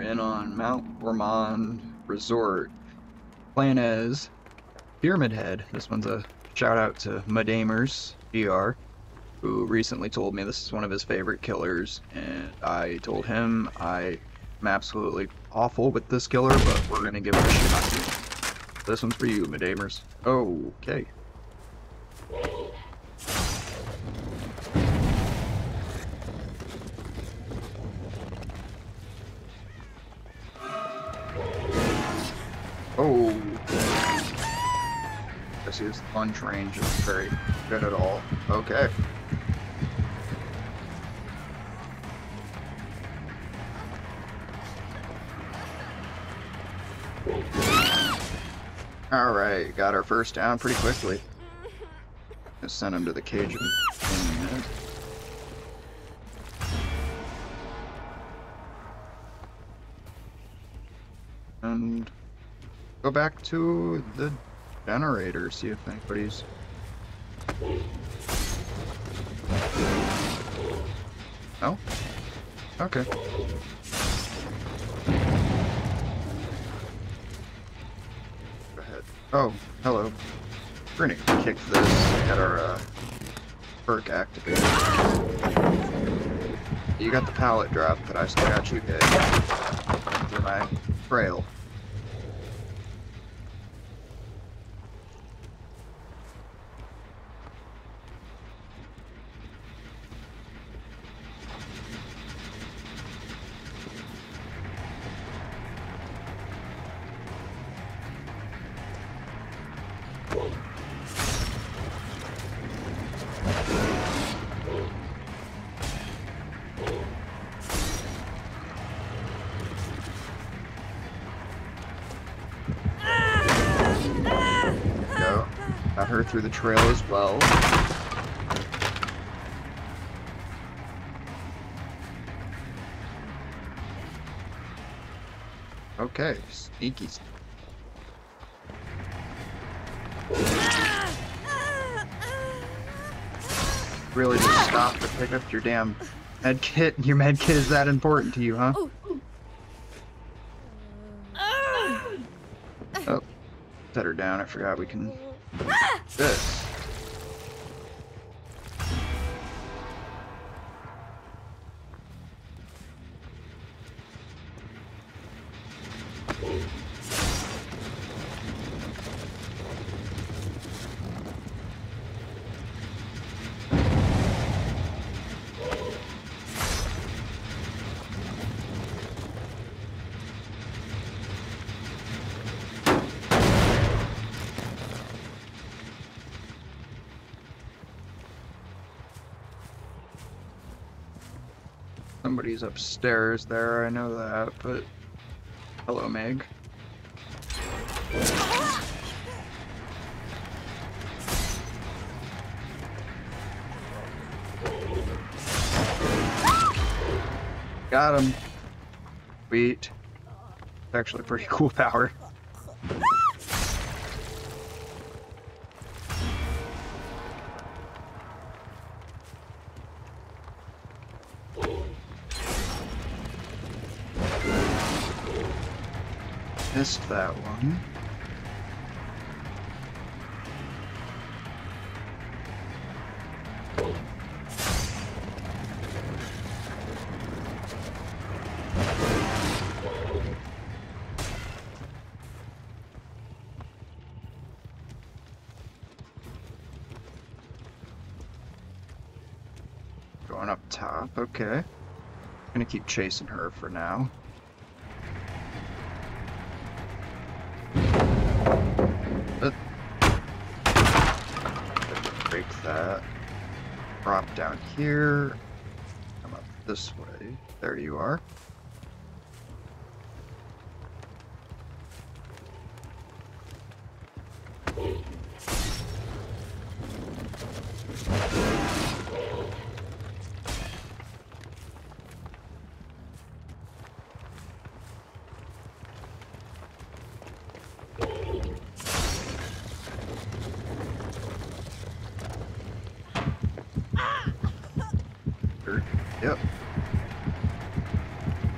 in on Mount Ormond Resort, playing as Pyramid Head. This one's a shout out to Madamers GR, who recently told me this is one of his favorite killers, and I told him I am absolutely awful with this killer, but we're gonna give it a shot. This one's for you, Madamers. Okay. Oh, I see his punch range is very good at all. Okay. Alright, got our first down pretty quickly. Just send him to the cage in a minute. And go back to the generator, see if anybody's... No? Okay. Go ahead. Oh, hello. We're gonna kick this, get our perk activated. You got the pallet drop, but I still got you hit through my trail. Got her through the trail as well. Okay, sneaky. Really just stop to pick up your damn med kit? Your med kit is that important to you, huh? Oh, set her down. I forgot we can... This. Somebody's upstairs there, I know that, but... Hello, Meg. Got him. Sweet. It's actually pretty cool power. Missed that one. Going up top, okay. Gonna keep chasing her for now. Break that. Drop down here. Come up this way. There you are. Yep.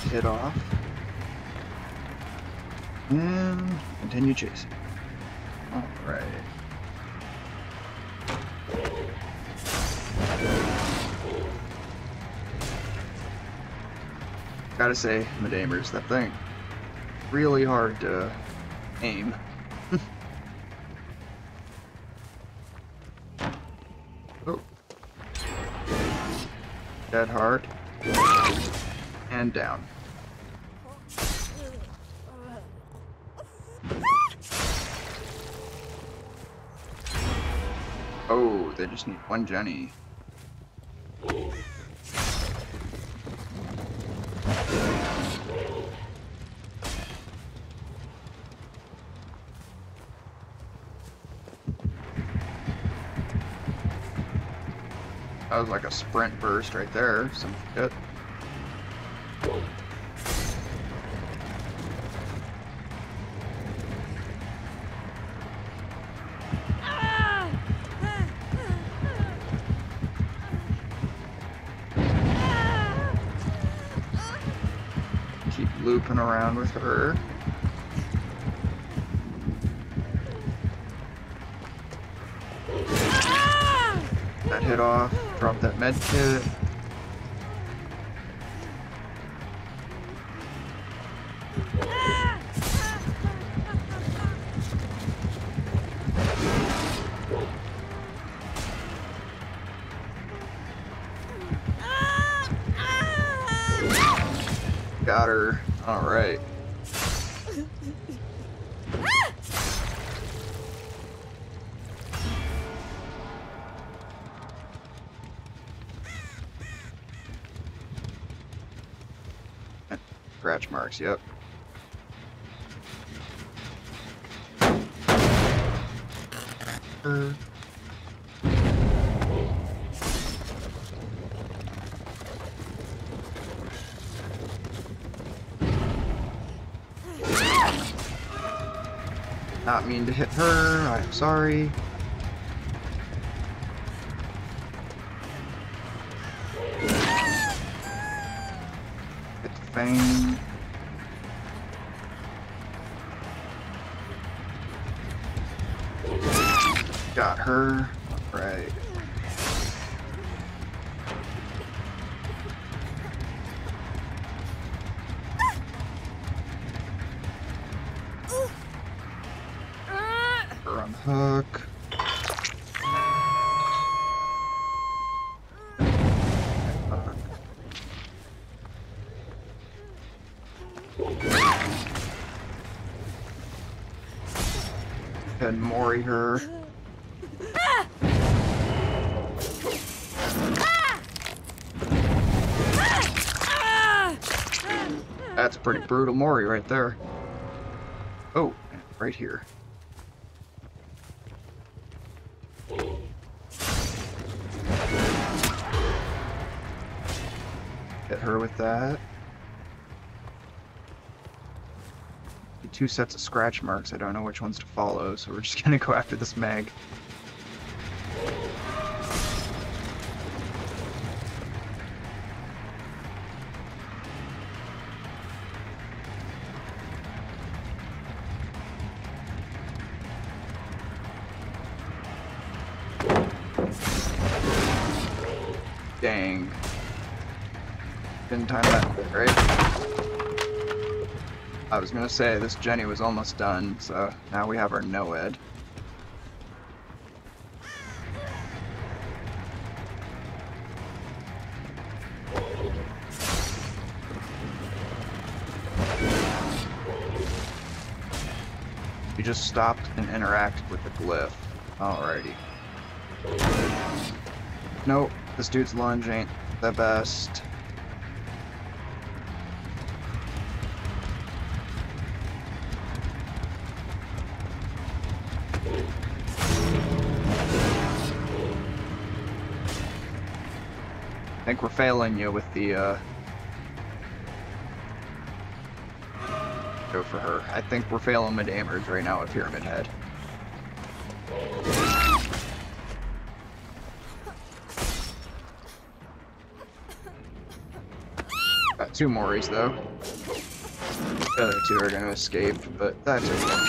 hit off. And continue chasing. Alright. Gotta say, Madamers, that thing really hard to aim. Oh. Dead hard. And down. Oh, they just need one Jenny. That was like a sprint burst right there. Some shit. Keep looping around with her. That hit off. Drop that med kit. Got her. All right. Scratch marks, yep. Not mean to hit her, I'm sorry. Hit the fang. Got her. Alright. Her on the hook. And Mori her. That's a pretty brutal Mori right there. Oh, right here. Hit her with that. 2 sets of scratch marks. I don't know which ones to follow, so we're just gonna go after this mag. Dang. Didn't time that quick, right? I was gonna say, this Jenny was almost done, so now we have our no-ed. You just stopped and interacted with the glyph. Alrighty. Nope, this dude's lunge ain't the best. I think we're failing you with the, go for her. I think we're failing Madamers right now at Pyramid Head. Got 2 Moris though. The other 2 are gonna escape, but that's okay.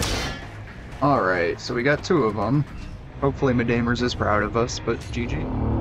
Alright, so we got 2 of them. Hopefully Madamers is proud of us, but GG.